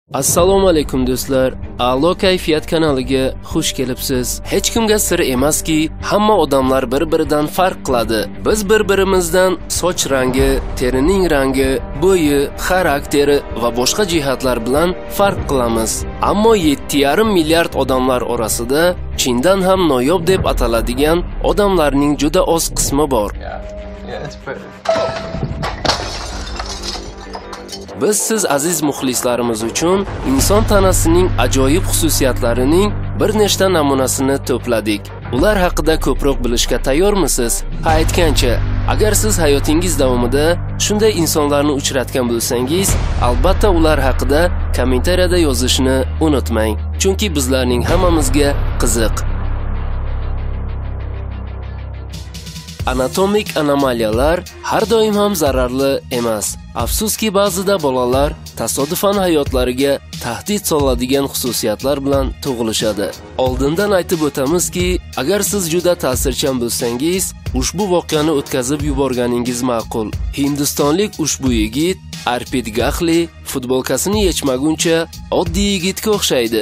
Assalomu alaykum do'stlar. A'lo kayfiyat kanaliga xush kelibsiz. Hech kimga sir emaski, hamma odamlar bir-biridan farq qiladi. Biz bir-birimizdan soch rangi, terining rangi, bo'yi, xarakteri va boshqa jihatlar bilan farq qilamiz. Ammo 7,5 milliard odamlar orasida chindan ham noyob deb ataladigan odamlarning juda oz qismi bor. Biz siz aziz muxlislarimiz uchun inson tanasining ajoyib xususiyatlarining bir nechta namunasini to'pladik. Ular haqida ko'proq bilishga tayyormisiz? Ha, aytgancha, agar siz hayotingiz davomida shunday insonlarni uchratgan bo'lsangiz, albatta ular haqida kommentariyada yozishni unutmang, chunki bizlarning hammamizga qiziq. Anatomik anomaliyalar har doim ham zararli emas. Afsuski ba'zida bolalar tasodifan hayotlariga tahdid soladigan xususiyatlar bilan tug'ilishadi. Oldindan aytib o'tamizki, agar siz juda ta'sirchan bo'lsangiz, ushbu voqeani o'tkazib yuborganingiz ma'qul. Hindistonlik ushbu yigit Arpit Gahli futbolkasini yechmaguncha oddiy yigitga o'xshaydi.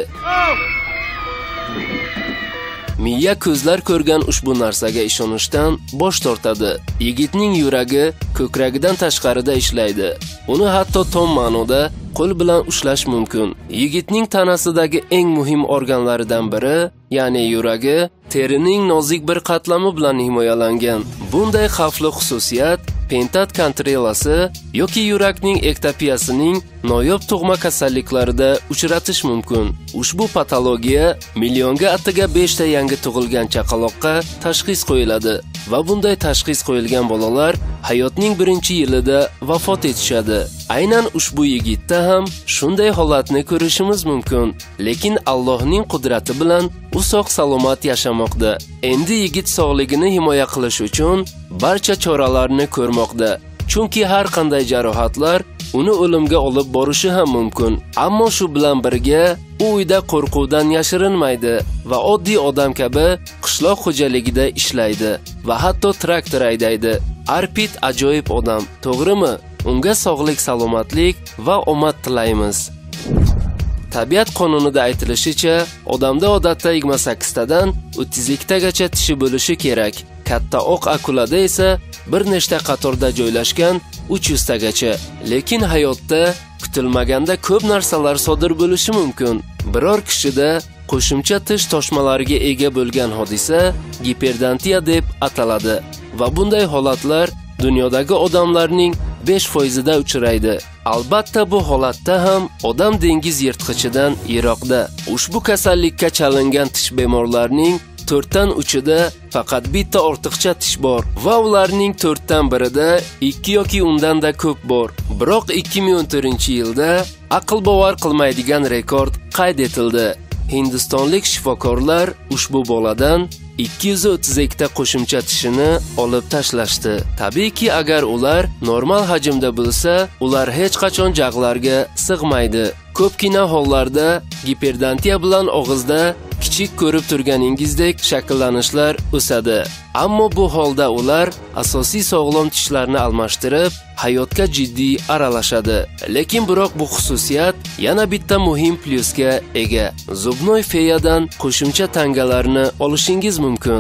Miya ko'zlar ko'rgan ushbu narsaga ishonishdan bosh tortadi. Yigitning yuragi ko'kragidan tashqarida ishlaydi. Uni hatto tom ma'noda qo'l bilan ushlash mumkin. Yigitning tanasidagi eng muhim organlaridan biri, ya'ni yuragi, terining nozik bir qatlami bilan himoyalangan. Bunday xavfli xususiyat pentat kontrelasi yoki yurakning ektopiyasining noyob tug'ma kasalliklarida uchratish mumkin. Ushbu patologiya millionga ataga 5 ta yangi tug'ilgan chaqaloqqa tashxis qo'yiladi va bunday tashxis qo'yilgan bolalar hayotning birinchi yilida vafot etishadi. Aynan ushbu yigitda ham shunday holatni ko'rishimiz mumkin, lekin Allohning qudrati bilan u sog' salomat yashamoqda. Endi yigit sog'ligini himoya qilish uchun barcha choralarni ko'rmoqda. Chunki har qanday jarohatlar uni o'limga olib borishi ham mumkin. Ammo shu bilan birga u uyda qo'rquvdan yashirinmaydi va oddiy odam kabi qishloq xo'jaligida ishlaydi va hatto traktor haydaydi. Arpit ajoyib odam, to'g'rimi? Unga sog'lik, salomatlik va omad tilaymiz. Tabiat qonunida aytilishicha, odamda odatda 28 tadan 32 tagacha tishi bo'lishi kerak. Katta oq akulada esa bir nechta qatorda joylashgan 300 tagacha. Lekin hayotda kutilmaganda ko'p narsalar sodir bo'lishi mumkin. Biror kishida qo'shimcha tish toshmalariga ega bo'lgan hodisa giperdontiya deb ataladi va bunday holatlar dunyodagi odamlarning 5% da uchraydi. Albatta bu holatda ham odam dengiz yirtqichidan yiroqda. Ushbu kasallikka chalingan tish bemorlarining 4dan 3ida faqat bitta ortiqcha tish bor va ularning 4dan birida 2 yoki undan da ko'p bor. Biroq 2014-yilda aql bovar qilmaydigan rekord qayd etildi. Hindistonlik shifokorlar ushbu boladan 232 ta qo'shimcha tishini olib tashlashdi. Tabiiyki, agar ular normal hajmda bo'lsa, ular hech qachon jag'larga sig'maydi. Ko'pgina hollarda giperdontiya bilan og'izda kichik ko'rib turganingizdek shakllanishlar o'sadi. Ammo bu holda ular asosiy sog'lom tishlarni almashtirib, hayotga jiddiy aralashadi. Lekin biroq bu xususiyat yana bitta muhim plyusga ega. Zubnoy feyadan qo'shimcha tangalarni olishingiz mumkin.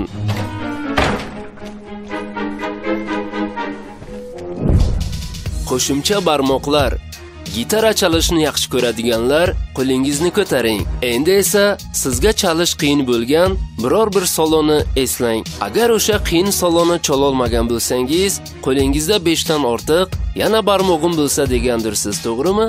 Qo'shimcha barmoqlar. Gitara chalishni yaxshi ko'radiganlar qo'lingizni ko'taring. Endi esa sizga chalish qiyin bo'lgan biror bir soloni eslang. Agar o'sha qiyin soloni chalolmagan bo'lsangiz, qo'lingizda 5 dan ortiq yana barmog'im bo'lsa degandirsiz, to'g'rimi?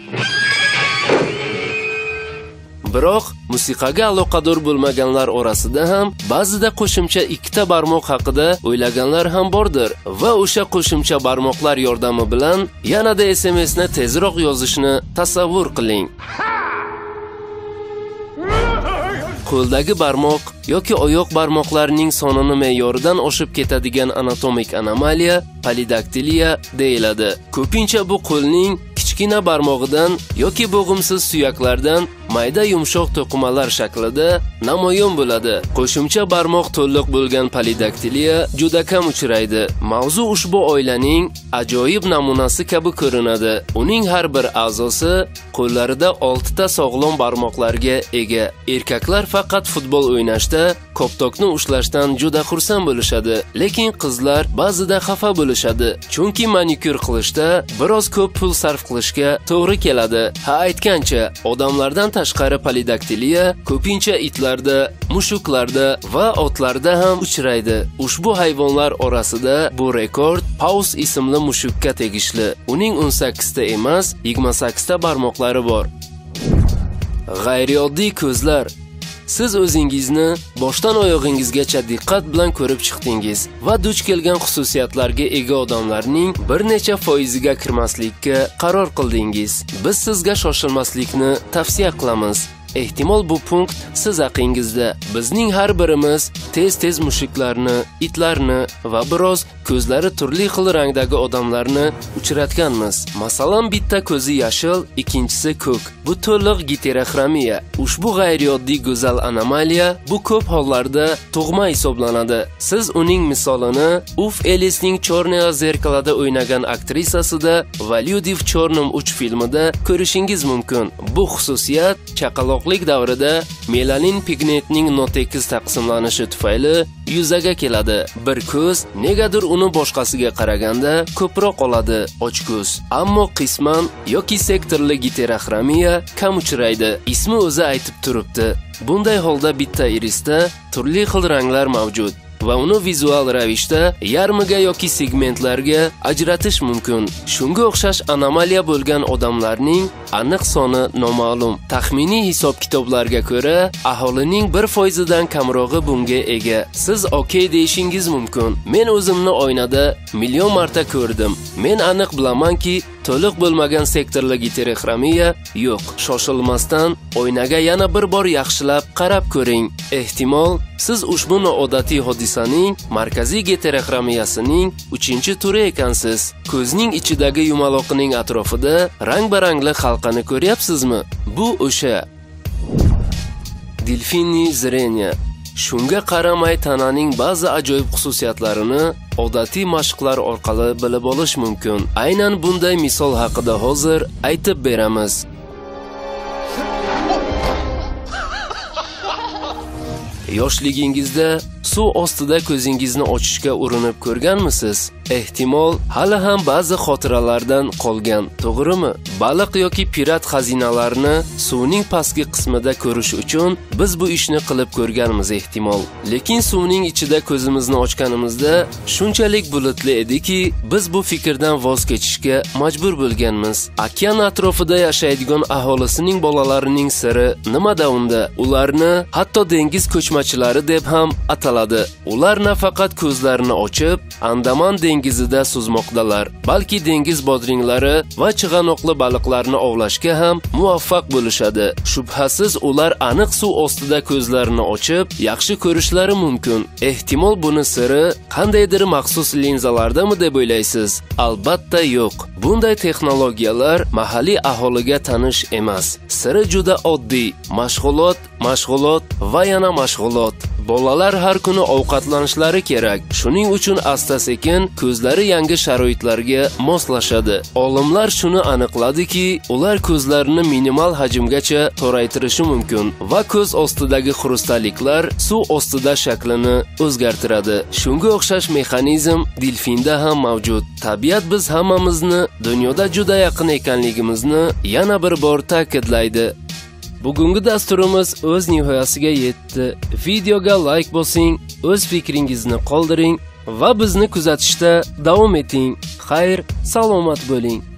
Biroq musiqaga aloqador bo'lmaganlar orasida ham ba'zida qo'shimcha 2 ta barmoq haqida o'ylaganlar ham bordir va o'sha qo'shimcha barmoqlar yordami bilan yanada SMSni tezroq yozishni tasavvur qiling. Qo'ldagi barmoq yoki oyoq barmoqlarining sonini me'yoridan oshib ketadigan anatomik anomaliya polidaktiliya deyiladi. Ko'pincha bu qo'lning kichkina barmog'idan yoki bo'g'imsiz suyaklardan mayda yumshoq to'qimalar shaklida namoyon bo'ladi. Qo'shimcha barmoq to'liq bo'lgan polidaktiliya juda kam uchraydi. Mavzu ushbu oilaning ajoyib namunasi kabi ko'rinadi. Uning har bir a'zosi qo'llarida 6 ta sog'lom barmoqlarga ega. Erkaklar faqat futbol o'ynashda koptokni ushlashdan juda xursand bo'lishadi, lekin qizlar ba'zida xafa bo'lishadi, chunki manikyur qilishda biroz ko'p pul sarf qilishga to'g'ri keladi. Ha, aytgancha, odamlardan tashqari polidaktiliya ko'pincha itlarda, mushuklarda va otlarda ham uchraydi. Ushbu hayvonlar orasida bu rekord Paus ismli mushukka tegishli. Uning 18 ta emas, 28 ta barmoqlari bor. G'ayrioddiy ko'zlar. Siz o'zingizni boshdan oyog'ingizgacha diqqat bilan ko'rib chiqdingiz va duch kelgan xususiyatlarga ega odamlarning bir necha foiziga kirmaslikka qaror qildingiz. Biz sizga shoshilmaslikni tavsiya qilamiz. Ehtimol bu punkt siz haqingizda. Bizning har birimiz tez-tez mushuklarni, itlarni va biroz ko'zlari turli xil rangdagi odamlarni uchratganmiz. Masalan, bitta ko'zi yashil, ikkinchisi ko'k. Bu to'liq giteroxromiya. Ushbu g'ayrioddiy go'zal anomaliya bu ko'p hollarda tug'ma hisoblanadi. Siz uning misolini Uf Ellisning Chornaya zerkalada o'ynagan aktrisasida Valyudi v Chornom 3 filmida ko'rishingiz mumkin. Bu xususiyat chaqaloqlik davrida melanin pigmentning notekis taqsimlanishi tufayli yuzaga keladi. Bir ko'z negadir uni boshqasiga qaraganda ko'proq oladi, ochko'z. Ammo qisman yoki sektorli giteroxromiya kam uchraydi. Ismi o'zi aytib turibdi. Bunday holda bitta irisda turli xil ranglar mavjud va uni vizual ravishda yarmiga yoki segmentlarga ajratish mumkin. Shunga o'xshash anomaliya bo'lgan odamlarning aniq soni noma'lum. Taxminiy hisob-kitoblarga ko'ra, aholining 1% dan kamrog'i bunga ega. Siz okey deyishingiz mumkin. Men o'zimni oynada million marta ko'rdim. Men aniq bilamanki, to'liq bo'lmagan sektorli giteroxromiya yo'q. Shoshilmasdan oynaga yana bir bor yaxshilab qarab ko'ring. Ehtimol siz ushbu noodatiy hodisaning markaziy giteroxromiyasining 3-turi ekansiz. Ko'zning ichidagi yumaloqning atrofida rang-barangli halqani ko'ryapsizmi? Bu o'sha delfinniy zreniya. Shunga qaramay tananing ba'zi ajoyib xususiyatlarini odatiy mashqlar orqali bilib olish mumkin. Aynan bunday misol haqida hozir aytib beramiz. Yoshligingizda suv ostida ko'zingizni ochishga urinib ko'rganmisiz? Ehtimol hali ham ba'zi xotiralardan qolgan, to'g'rimi? Baliq yoki pirat xazinalarini suvning pastki qismida ko'rish uchun biz bu ishni qilib ko'rganmiz ehtimol. Lekin suvning ichida ko'zimizni ochganimizda shunchalik bulutli ediki, biz bu fikrdan voz kechishga majbur bo'lganmiz. Okean atrofida yashaydigan aholisining bolalarining siri nimada unda? Ularni hatto dengiz ko'chmachilari deb ham ataladi. Ular nafaqat ko'zlarini ochib, Andaman dengizida suzmoqdalar, balki dengiz bodringlari va chig'anoqli baliqlarni ovlashga ham muvaffaq bo'lishadi. Shubhasiz ular aniq suv ostida ko'zlarini ochib, yaxshi ko'rishlari mumkin. Ehtimol buni siri qandaydir maxsus linzalardami deb o'ylaysiz? Albatta yo'q. Bunday texnologiyalar mahalliy aholiga tanish emas. Siri juda oddiy. Mashg'ulot va yana mashg'ulot. Bolalar har kuni ovqatlanishlari kerak. Shuning uchun asta-sekin ko'zlari yangi sharoitlarga moslashadi. Olimlar shuni aniqladiki, ular ko'zlarini minimal hajmgacha toraytirishi mumkin va ko'z ostidagi xrustalliklar suv ostida shaklini o'zgartiradi. Shunga o'xshash mexanizm delfinda ham mavjud. Tabiat biz hammamizni dunyoda juda yaqin ekanligimizni yana bir bor ta'kidlaydi. Bugungi dasturimiz o'z nihoyasiga yetdi. Videoga like bosing, o'z fikringizni qoldiring va bizni kuzatishda davom eting. Xayr, salomat bo'ling.